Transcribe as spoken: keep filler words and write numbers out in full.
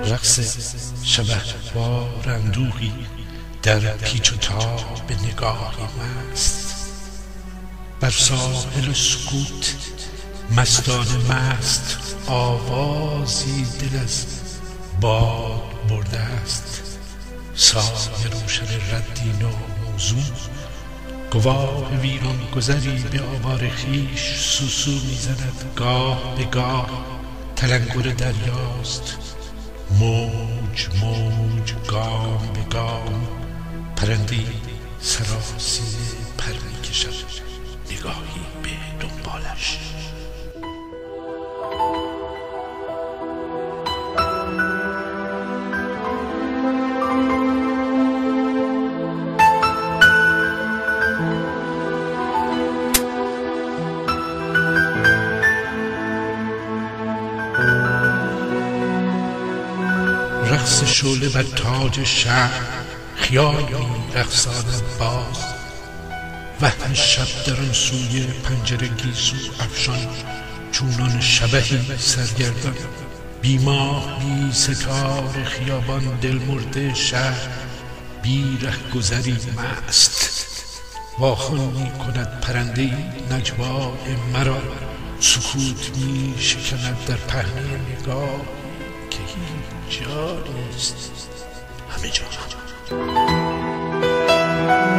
رقص شبهوار اندوهی در پیچ و تاب نگاهی مست. بر ساحل سکوت مستانه مست، آوازی دل از باد برده است. سایه روشن ردین و موزون، گواه ویران گذری به آوار خویش سوسو میزند. گاه به گاه تلنگر دریاست، موج موج گام به گام. پرنده‌ای سراسیمه پر می‌کشد، نگاهی به دنبالش. رقص شعله بر تاج شهر، خیالی رقصاند باز. وهم شب در آن سوی پنجره گیسو افشان، چونان شبحی سرگردان. بی ماه بی ستاره خیابان، دل مرده شهر بی رهگذری مست. واخوان می کند پرنده‌ای نجوای مرا، سکوت می شکند در پهنه نگاه که هیچ جا نیست، همه جا.